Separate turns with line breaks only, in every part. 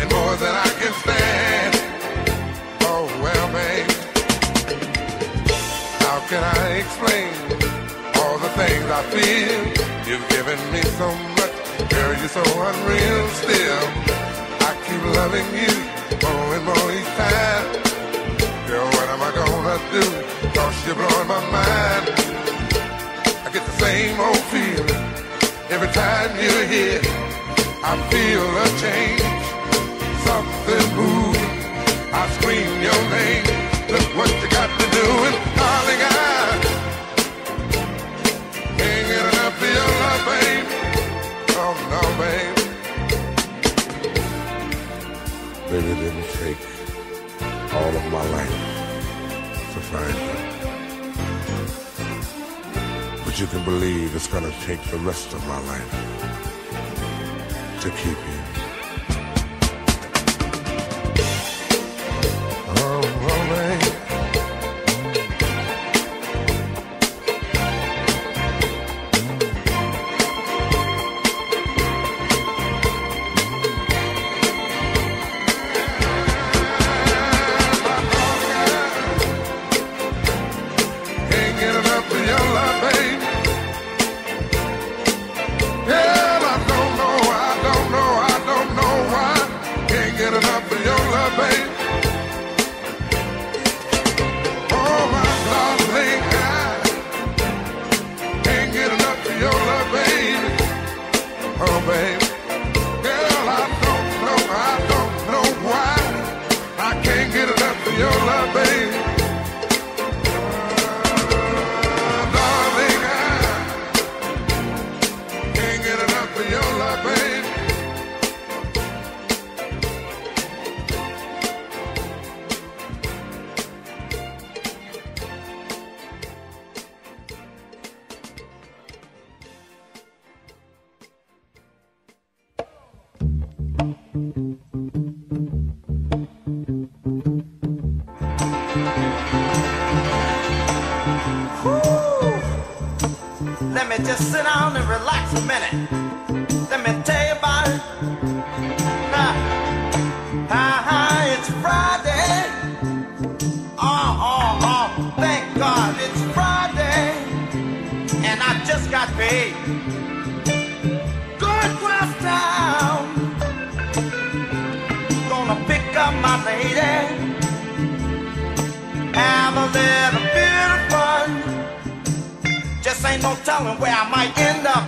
more than I can stand. Oh well, babe, how can I explain all the things I feel? You've given me so much, girl, you're so unreal still. I keep loving you more and more each time. Girl, what am I gonna do? 'Cause you're blowing my mind. I get the same old feeling every time you're here. I feel a change, something moving. I scream your name. Look what you got to do, and darling, I can't get enough of your love, babe. Oh no, babe. Baby, it didn't take all of my life to find you, but you can believe it's gonna take the rest of my life to keep you. Oh, babe. Can't get enough of your love, babe. Yeah, I don't know why. Can't get enough of your love, babe. Oh, my darling, I can't get enough of your love, babe. Oh, babe. Girl, I don't know why. I can't get enough of your love, babe. Darling, I can't get enough of your love, babe.
Let me just sit down and relax a minute. Let me tell you about it. It's Friday. Thank God it's Friday. And I just got paid. Going across town. Gonna pick up my lady. Have a little bit of fun. Just ain't no telling where I might end up.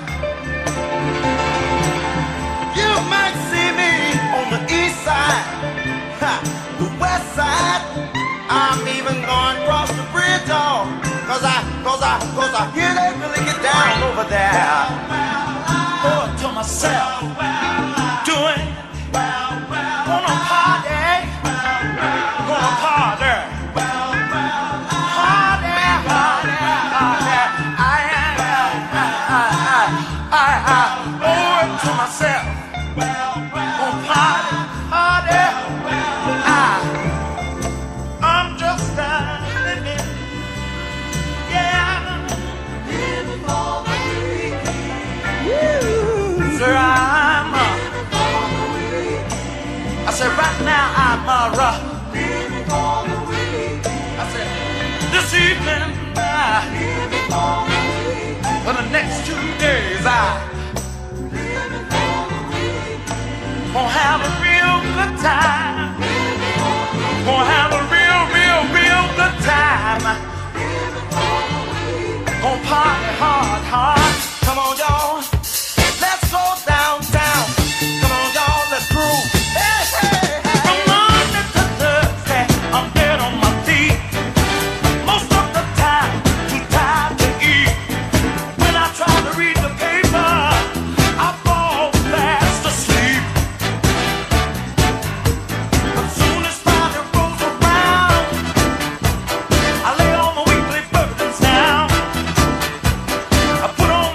You might see me on the east side, the west side. I'm even going across the bridge, cause I hear they really get down over there. Oh, to myself, doing, gonna party, gonna party. To myself, oh party, I'm just living, yeah, living for the weekend. Sir, I'm living for the weekend. I said right now I'm living for the weekend. I said this evening, living for the weekend. For the next 2 days gonna have a real good time. Gonna have a real good time. Gonna party hard. Come on, y'all. Let's go downtown. Come on, y'all. Let's groove. Hey. From Monday to Thursday, I'm dead on my feet. Most of the time, too tired to eat. When I try to read the paper, I fall fast asleep. But soon as Friday rolls around, I lay all my weekly burdens down. I put on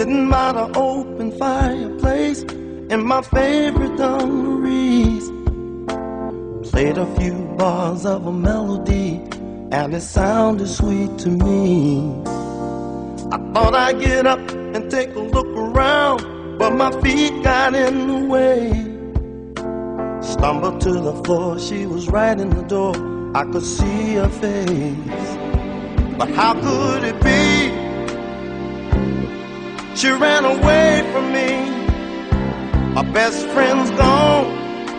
sitting by the open fireplace in my favorite dungarees. Played a few bars of a melody and it sounded sweet to me. I thought I'd get up and take a look around, but my feet got in the way. Stumbled to the floor, she was right in the door. I could see her face, but how could it be? She ran away from me. My best friend's gone.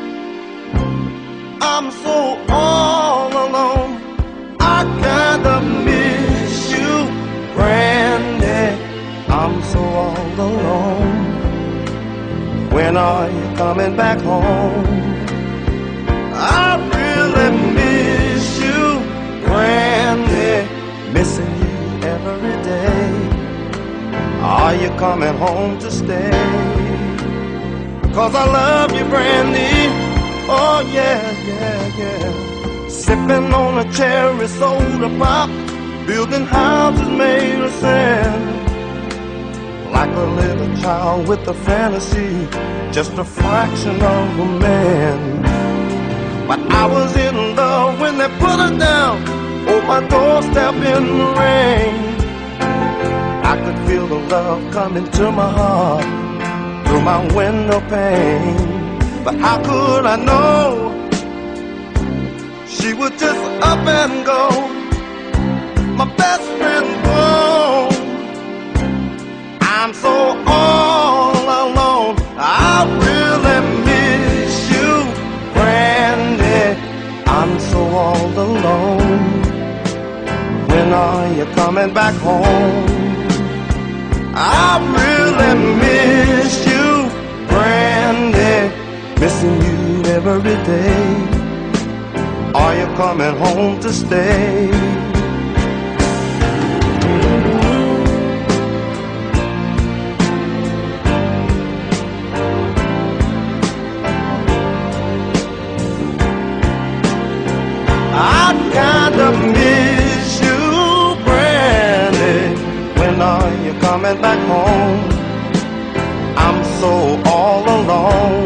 I'm so all alone. I kinda miss you, Brandy. I'm so all alone. When are you coming back home? I really miss you, Brandy. Missing you every day. Are you coming home to stay? 'Cause I love you, Brandy. Oh yeah, yeah, yeah. Sipping on a cherry soda pop, building houses made of sand. Like a little child with a fantasy, just a fraction of a man. But I was in love when they put her down on my doorstep in the rain. I could feel the love coming to my heart through my window pane. But how could I know she would just up and go? My best friend gone. I'm so all alone. I really miss you, Brandy. I'm so all alone. When are you coming back home? I really miss you, Brandy. Missing you every day. Are you coming home to stay? I kinda miss you, Brandy. When are you coming back home? I'm so all alone.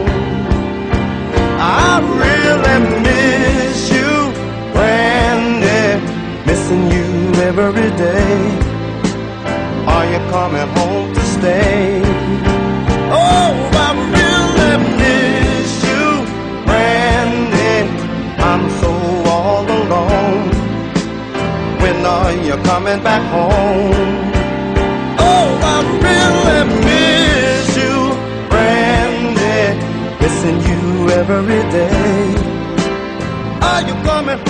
I really miss you, Brandy. Missing you every day. Are you coming home to stay? Oh, I really miss you, Brandy. I'm so all alone. When are you coming back home? Oh, I really miss you, Brandy. Missing you every day. Are you coming